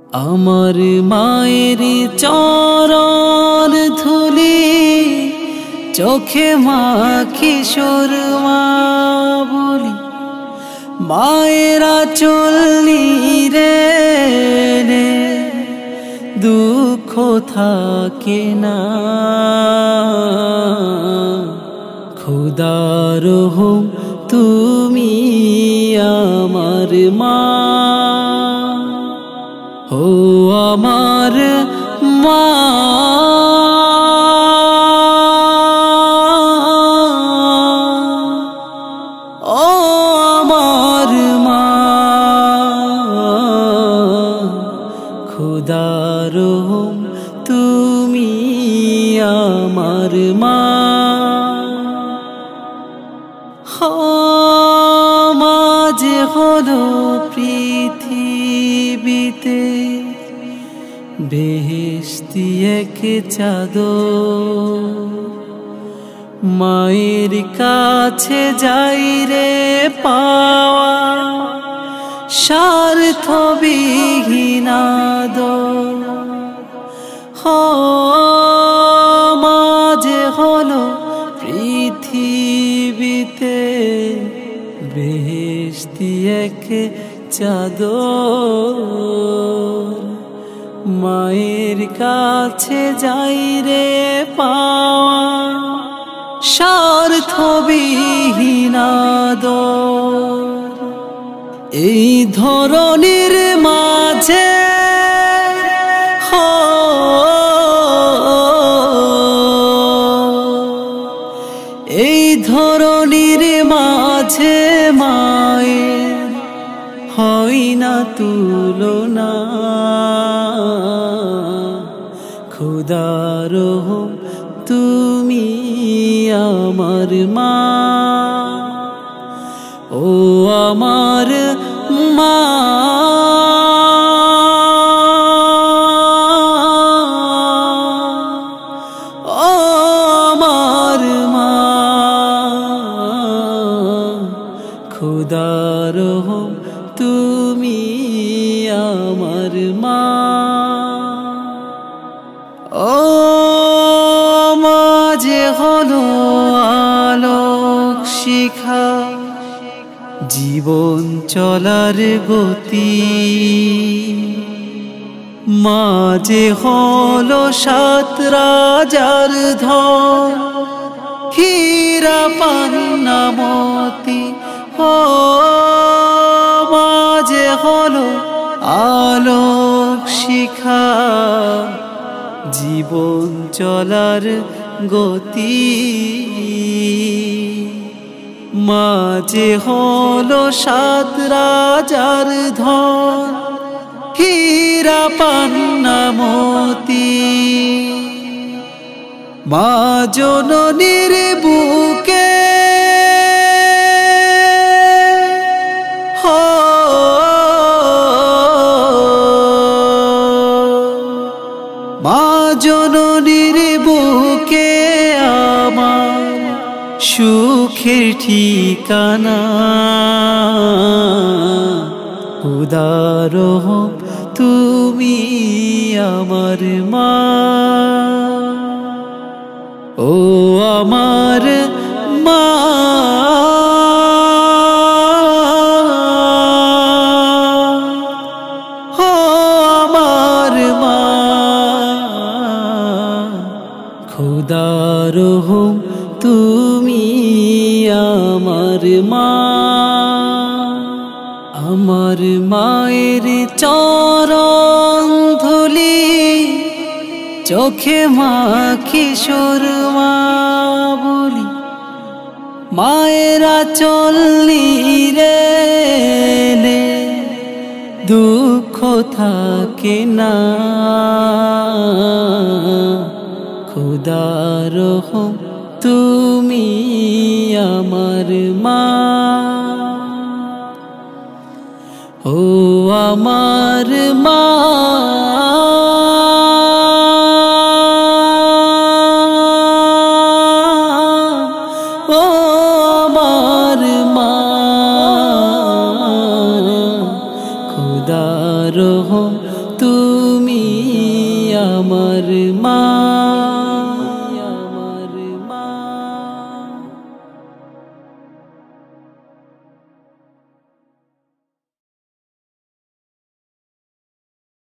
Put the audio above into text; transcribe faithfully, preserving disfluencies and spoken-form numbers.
আমার মায়ের চরণ ধুলি চোখে মাখি সুরমা বলি, মায়েরা চললি রে দুঃখ থাকে না। খোদার হুম তুমি আমার মা, ও আমার মা। ও আমার মা, খোদার হুম তুমি আমার মা। মাঝে হলো পৃথিবীতে বেহেশতি এক চাদর, মায়ের কাছে যাই রে পাওয়া স্বার্থবিহীন আদর। মাঝে হলো পৃথিবীতে বেহেশতি এক চাদর, মায়ের কাছে যাই রে পাওয়া স্বার্থবিহীন আদর। এই ধরনের মাঝে এই ধরনের মাঝে মায়ের হয় না তুলনা। খোদার হুম তুমি আমার মা, ও আমার মা। ও আমার মা, খোদার হুম তুমি আমার মা। ও মাঝে হলো আলোক শিখা জীবন চলার গতি, মাঝে হলো সাত রাজার ধন হীরা পান্না মতি। ও মাঝে হলো আলোক শিখা জীবন চলার গতি, মাঝে হলো সাত রাজার ধন হীরা পান্না মতি। মা জননীর বুকে মা জননীর বুকে আমার সুখের ঠিকানা। খোদার হুম তুমি আমার মা, ও আমার মা। ও আমার মা, খোদার হুম তুমি আমার মা। আমার মায়ের চরণ ধুলি চোখে মাখি সুরমা বলি, মায়েরা চললি রে দুঃখ থাকে না। খোদার হুম তুমি আমার মা, ও আমার মা। ও আমার মা, খোদার হুম তুমি আমার মা।